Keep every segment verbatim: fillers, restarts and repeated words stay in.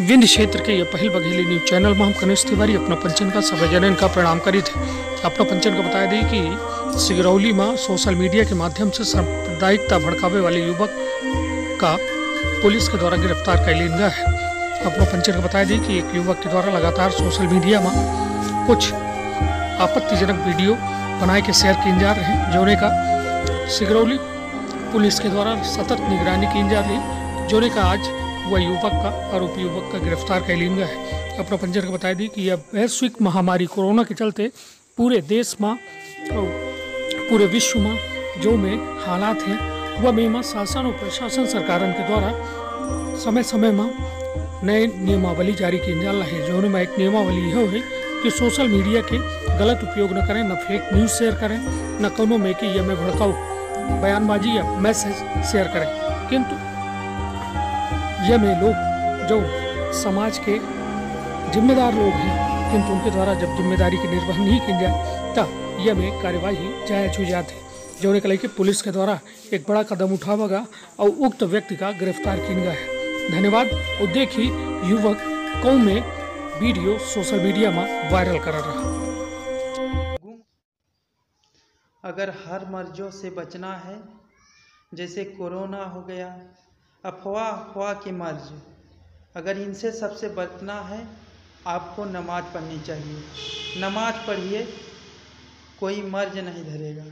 विंध्य क्षेत्र के ये पहल बघेली न्यूज चैनल में हम कनिष्ठ तिवारी अपना पंचन का सभी जन का प्रणाम करी थे। अपना पंचन का बता दी कि सिगरौली में सोशल मीडिया के माध्यम से सांप्रदायिकता भड़कावे वाले युवक का पुलिस के द्वारा गिरफ्तार कर लिया गया है। अपना पंचन का बता दी कि एक युवक के द्वारा लगातार सोशल मीडिया में कुछ आपत्तिजनक वीडियो बनाए के शेयर किए जा रहे हैं, जोने का सिगरौली पुलिस के द्वारा सतत निगरानी की जा रही, जोने का आज वह युवक का आरोपी युवक का गिरफ्तार कर लिया गया है। अपना पंचर को बता दी कि यह वैश्विक महामारी कोरोना के चलते पूरे देश में पूरे विश्व में जो में हालात हैं वह में शासन और प्रशासन सरकारों के द्वारा समय समय में नए नियमावली जारी की जा रहा है। जो में एक नियमावली यह है कि सोशल मीडिया के गलत उपयोग न करें, न फेक न्यूज़ शेयर करें, न कोनो में कि यह में भड़काऊ बयानबाजी या मैसेज शेयर करें। किंतु यह में लोग जो समाज के जिम्मेदार लोग हैं, किंतु उनके द्वारा जब जिम्मेदारी की निर्वहन नहीं की जाए तब यह में कार्यवाही जायज हो जाती है। जो निकले कि पुलिस के द्वारा एक बड़ा कदम उठावेगा और उक्त व्यक्ति का गिरफ्तार किया गया है। धन्यवाद। और देखिए युवक कौन में वीडियो सोशल मीडिया में वायरल कर रहा। अगर हर मर्जों से बचना है, जैसे कोरोना हो गया, अफवाह अफवाह के मर्ज, अगर इनसे सबसे बचना है आपको नमाज पढ़नी चाहिए। नमाज पढ़िए, कोई मर्ज नहीं धरेगा।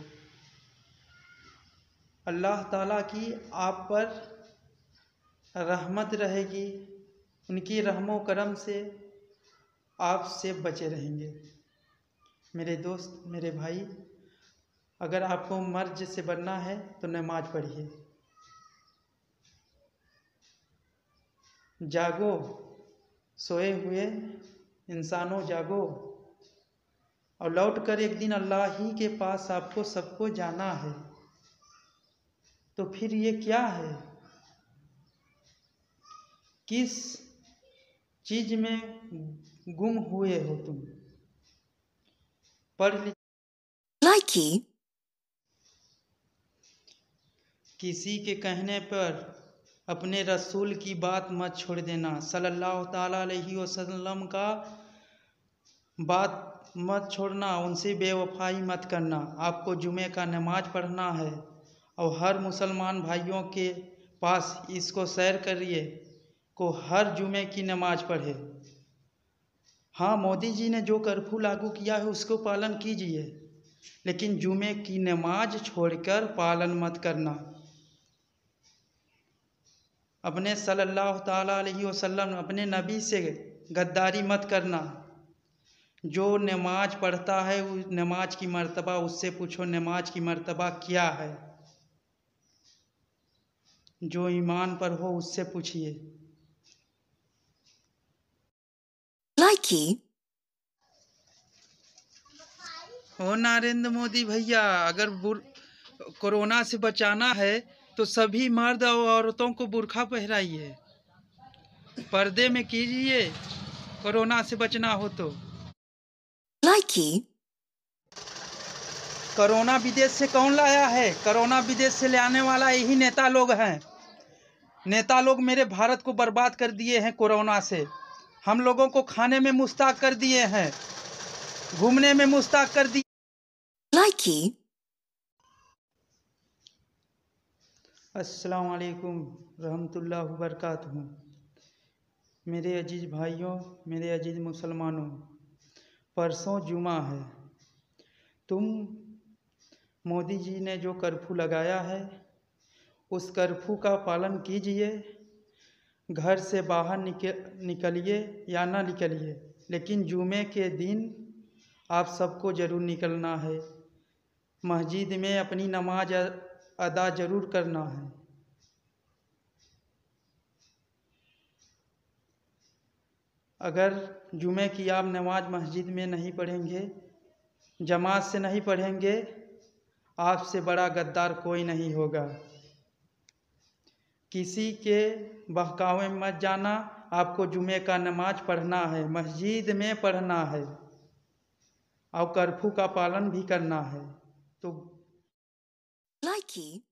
अल्लाह ताला की आप पर रहमत रहेगी, उनकी रहमो करम से आपसे बचे रहेंगे। मेरे दोस्त, मेरे भाई, अगर आपको मर्ज से बचना है तो नमाज पढ़िए। जागो, सोए हुए इंसानों जागो, और लौट कर एक दिन अल्लाह ही के पास आपको सबको जाना है। तो फिर ये क्या है? किस चीज में गुम हुए हो तुम? पढ़ ली। लाइकी किसी के कहने पर अपने रसूल की बात मत छोड़ देना। सल्लल्लाहु ताला अलैहि वसल्लम का बात मत छोड़ना, उनसे बेवफाई मत करना। आपको जुमे का नमाज पढ़ना है और हर मुसलमान भाइयों के पास इसको शेयर करिए को हर जुमे की नमाज पढ़े। हाँ, मोदी जी ने जो कर्फ्यू लागू किया है उसको पालन कीजिए, लेकिन जुमे की नमाज छोड़कर पालन मत करना। अपने सल्लल्लाहु ताला अलैहि वसल्लम अपने नबी से गद्दारी मत करना। जो नमाज पढ़ता है उस नमाज की मर्तबा उससे पूछो, नमाज की मर्तबा क्या है? जो ईमान पर हो उससे पूछिए। लाइकी हो नरेंद्र मोदी भैया, अगर कोरोना से बचाना है तो सभी मर्द और औरतों को बुर्खा पहनाइए, पर्दे में कीजिए। कोरोना से बचना हो तो लाइकी कोरोना विदेश से कौन लाया है? कोरोना विदेश से ले आने वाला यही नेता लोग हैं। नेता लोग मेरे भारत को बर्बाद कर दिए हैं। कोरोना से हम लोगों को खाने में मुश्ताक कर दिए हैं, घूमने में मुश्ताक कर दिए। लाइकी अस्सलाम वालेकुम रहमतुल्लाह व बरकातहू। मेरे अजीज भाइयों, मेरे अजीज मुसलमानों, परसों जुमा है। तुम मोदी जी ने जो कर्फ्यू लगाया है उस कर्फ्यू का पालन कीजिए। घर से बाहर निकल निकलिए या ना निकलिए, लेकिन जुमे के दिन आप सबको ज़रूर निकलना है। मस्जिद में अपनी नमाज अदा ज़रूर करना है। अगर जुमे की आप नमाज मस्जिद में नहीं पढ़ेंगे, जमात से नहीं पढ़ेंगे, आपसे बड़ा गद्दार कोई नहीं होगा। किसी के बहकावे में मत जाना। आपको जुमे का नमाज पढ़ना है, मस्जिद में पढ़ना है और कर्फ्यू का पालन भी करना है। तो लाइकी